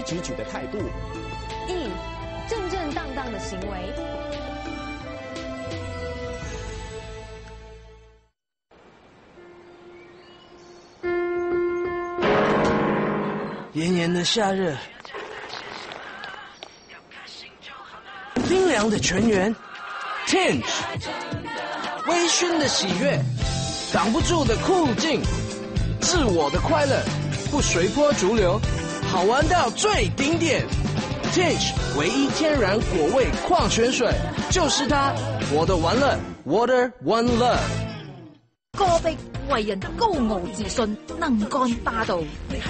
直举的态度。 E. 正正当当的行为。 炎炎的夏日，冰凉的泉源 ，Tinge， 微醺的喜悦，挡不住的酷劲，自我的快乐，不随波逐流，好玩到最顶点。Tinge 唯一天然果味矿泉水，就是它，我的玩乐 ，Water One Love。 戈壁为人高傲自信，能干霸道。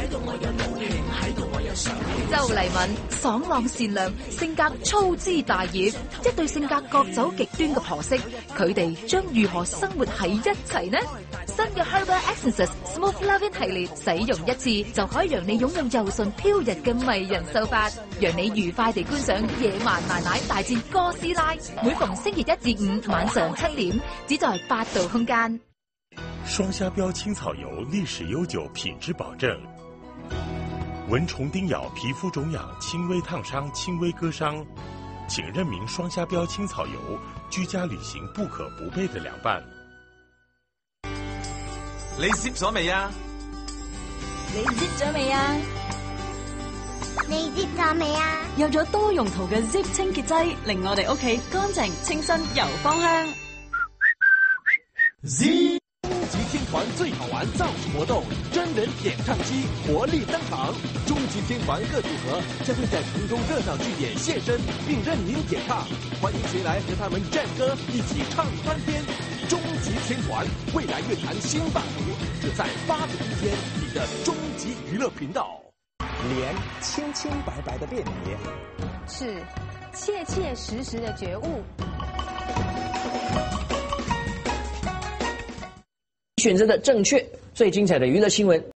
周黎敏爽朗善良，性格粗枝大葉，一對性格各走極端嘅婆媳，佢哋將如何生活喺一齊呢？新嘅 Herbal Essences Smooth Loving 系列，使用一次就可以讓你擁有柔順飄逸嘅迷人秀髮，讓你愉快地觀賞野蠻奶奶大戰哥斯拉。每逢星期一至五晚上7點，只在8度空間。 双虾标青草油历史悠久，品质保证。蚊虫叮咬、皮肤肿痒、轻微烫伤、轻微割伤，请认明双虾标青草油，居家旅行不可不备的凉拌。 你攝咗未啊？ 你接咗未啊？ 你接咗未啊？ 有咗多用途嘅 Zip 清潔劑，令我哋屋企乾淨、清新又芳香。 Z。终极天团最好玩造势活动，真人演唱机活力登场。终极天团各组合将会在城中热闹剧演现身，并任您演唱。欢迎谁来和他们战歌，一起唱翻天。终极天团，未来乐坛新霸主，只在8度空间，你的终极娱乐频道。脸清清白白的辨别， 是切切实实的觉悟。 选择的正确，最精彩的娱乐新闻。